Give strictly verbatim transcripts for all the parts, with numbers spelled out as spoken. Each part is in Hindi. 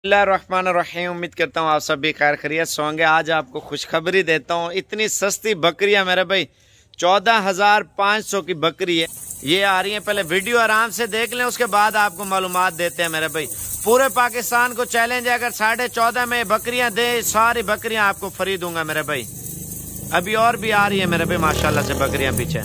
बिस्मिल्लाहिर्रहमानिर्रहीम। उम्मीद करता हूँ आप सब भी खैर खैरियत से होंगे। आज आपको खुशखबरी देता हूँ, इतनी सस्ती बकरियां मेरे भाई चौदह हजार पाँच सौ की बकरी है, ये आ रही है। पहले वीडियो आराम से देख लें, उसके बाद आपको मालूमात देते हैं मेरे भाई। पूरे पाकिस्तान को चैलेंज है, अगर साढ़े चौदह में बकरियां दे सारी बकरियां आपको फ्री दूंगा मेरे भाई। अभी और भी आ रही है मेरे भाई माशाल्लाह से बकरियां पीछे।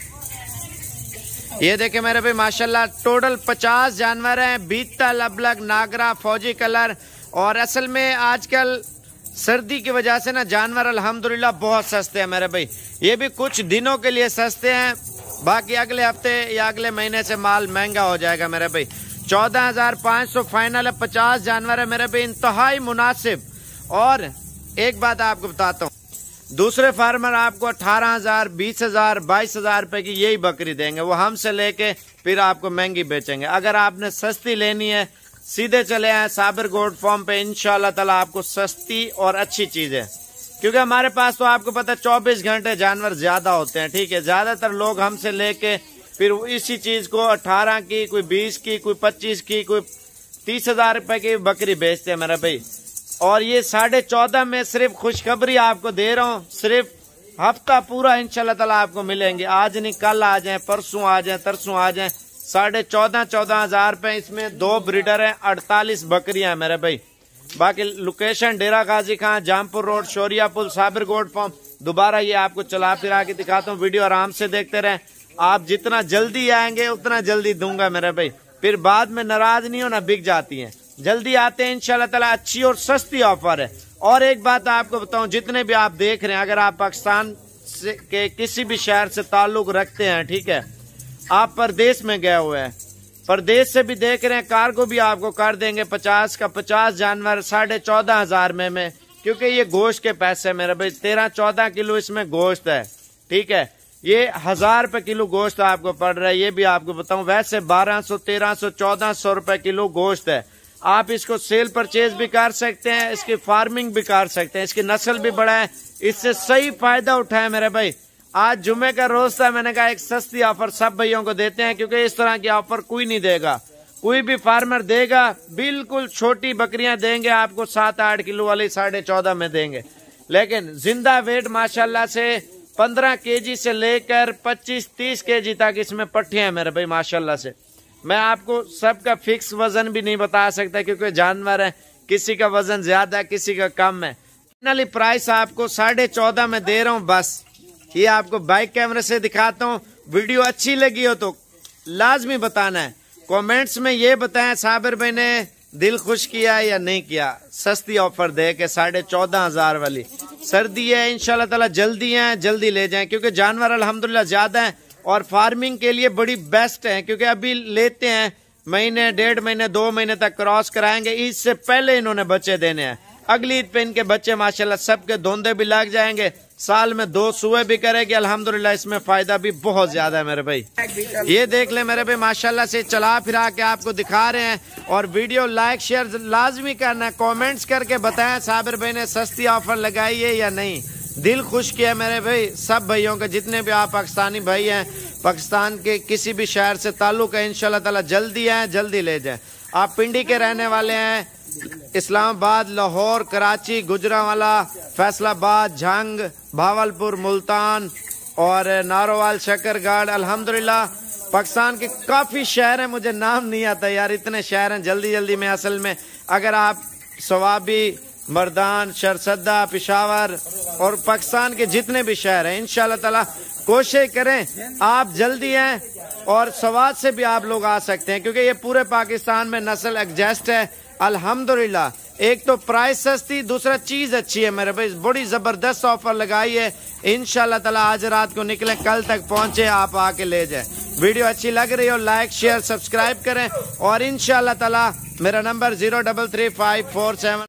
ये देखे मेरे भाई माशाल्लाह टोटल पचास जानवर हैं, बीतल, अबलग, नागरा, फौजी कलर। और असल में आजकल सर्दी की वजह से ना जानवर अल्हम्दुलिल्लाह बहुत सस्ते हैं मेरे भाई। ये भी कुछ दिनों के लिए सस्ते हैं, बाकी अगले हफ्ते या अगले महीने से माल महंगा हो जाएगा मेरे भाई। चौदह हजार पाँच सौ फाइनल है, पचास जानवर है मेरे भाई, इंतहाई मुनासिब। और एक बात आपको बताता हूँ, दूसरे फार्मर आपको अठारह हजार बीस हजार बाईस हजार रुपए की यही बकरी देंगे, वो हमसे लेके फिर आपको महंगी बेचेंगे। अगर आपने सस्ती लेनी है सीधे चले आए साबिर गोट फार्म पे, इंशाल्लाह ताला आपको सस्ती और अच्छी चीज है। क्योंकि हमारे पास तो आपको पता है चौबीस घंटे जानवर ज्यादा होते हैं, ठीक है। ज्यादातर लोग हमसे लेके फिर इसी चीज को अठारह की, कोई बीस की, कोई पच्चीस की, कोई तीस हजार रुपए की बकरी बेचते हैं मेरा भाई। और ये साढ़े चौदह में सिर्फ खुशखबरी आपको दे रहा हूँ, सिर्फ हफ्ता पूरा इंशाल्लाह ताला आपको मिलेंगे। आज नहीं कल आ जाए, परसों आ जाए, तरसों आ जाए। साढ़े चौदह चौदह हजार रुपए, इसमें दो ब्रीडर हैं, अड़तालीस बकरियां हैं मेरे भाई। बाकी लोकेशन डेरा गाजी खान, जामपुर रोड, शोरिया पुल, साबिर गोट फार्म। दोबारा ये आपको चला फिरा के दिखाता हूँ, वीडियो आराम से देखते रहें। आप जितना जल्दी आएंगे उतना जल्दी दूंगा मेरे भाई, फिर बाद में नाराज नहीं होना, बिक जाती है। जल्दी आते हैं इंशाल्लाह ताला, अच्छी और सस्ती ऑफर है। और एक बात आपको बताऊं, जितने भी आप देख रहे हैं, अगर आप पाकिस्तान से के किसी भी शहर से ताल्लुक रखते हैं, ठीक है, आप परदेश में गए हुए हैं, परदेश से भी देख रहे हैं, कार्गो भी आपको कर देंगे। पचास का पचास जानवर साढ़े चौदह हजार में में क्योंकि ये गोश्त के पैसे मेरे भाई, तेरह चौदह किलो इसमें गोश्त है, ठीक है। ये हजार रुपए किलो गोश्त आपको पड़ रहा है, ये भी आपको बताऊं। वैसे बारह सौ तेरह सौ चौदह सौ रुपए किलो गोश्त है। आप इसको सेल परचेज भी कर सकते हैं, इसकी फार्मिंग भी कर सकते हैं, इसकी नस्ल भी बड़ा है, इससे सही फायदा उठाए मेरे भाई। आज जुमे का रोज था, मैंने कहा एक सस्ती ऑफर सब भाइयों को देते हैं, क्योंकि इस तरह की ऑफर कोई नहीं देगा, कोई भी फार्मर देगा। बिल्कुल छोटी बकरियां देंगे आपको, सात आठ किलो वाली साढ़े चौदह में देंगे, लेकिन जिंदा वेट माशाल्लाह से पंद्रह केजी से लेकर पच्चीस तीस केजी तक इसमें पट्टियां हैं मेरे भाई माशाल्लाह से। मैं आपको सबका फिक्स वजन भी नहीं बता सकता, क्योंकि जानवर है, किसी का वजन ज्यादा है, किसी का कम है। फाइनली प्राइस आपको साढ़े चौदह में दे रहा हूँ। बस ये आपको बाइक कैमरे से दिखाता हूँ। वीडियो अच्छी लगी हो तो लाजमी बताना है, कमेंट्स में ये बताएं साबिर भाई ने दिल खुश किया या नहीं किया। सस्ती ऑफर दे के साढ़े चौदह हजार वाली, सर्दी है इंशाल्लाह ताला, जल्दी है, जल्दी ले जाएं, क्योंकि जानवर अल्हम्दुलिल्लाह ज्यादा है और फार्मिंग के लिए बड़ी बेस्ट है। क्योंकि अभी लेते हैं महीने डेढ़ महीने दो महीने तक क्रॉस कराएंगे, इससे पहले इन्होंने बच्चे देने हैं। अगली ईद पे इनके बच्चे माशाल्लाह सबके धोंदे भी लग जाएंगे, साल में दो सुए भी करेगी अल्हम्दुलिल्लाह। इसमें फायदा भी बहुत ज्यादा है मेरे भाई। ये देख ले मेरे भाई माशाल्लाह से चला फिरा के आपको दिखा रहे हैं। और वीडियो लाइक शेयर लाजमी करना है, कमेंट्स करके बताएं साबिर भाई ने सस्ती ऑफर लगाई है या नहीं। दिल खुश किया मेरे भाई सब भाइयों का, जितने भी आप पाकिस्तानी भाई हैं, पाकिस्तान के किसी भी शहर से ताल्लुक है, इंशाल्लाह ताला जल्दी आए, जल्दी ले जाएं। आप पिंडी के रहने वाले हैं, इस्लामाबाद, लाहौर, कराची, गुजरांवाला, फैसलाबाद, झंग, भावलपुर, मुल्तान और नारोवाल, शकरगढ़, अल्हम्दुलिल्लाह पाकिस्तान के काफी शहर हैं, मुझे नाम नहीं आता यार, इतने शहर हैं। जल्दी जल्दी में असल में अगर आप सवाबी, मर्दान, शरसद्दा, पिशावर और पाकिस्तान के जितने भी शहर हैं, इंशाल्लाह ताला कोशिश करें आप जल्दी आए। और सवाद से भी आप लोग आ सकते हैं, क्योंकि ये पूरे पाकिस्तान में नस्ल एडजस्ट है अल्हम्दुलिल्लाह। एक तो प्राइस सस्ती, दूसरा चीज अच्छी है मेरे भाई। बड़ी जबरदस्त ऑफर लगाई है, इंशाल्लाह ताला आज रात को निकले, कल तक पहुंचे, आप आके ले जाए। वीडियो अच्छी लग रही हो लाइक शेयर सब्सक्राइब करें। और इंशाल्लाह ताला मेरा number zero double three five four seven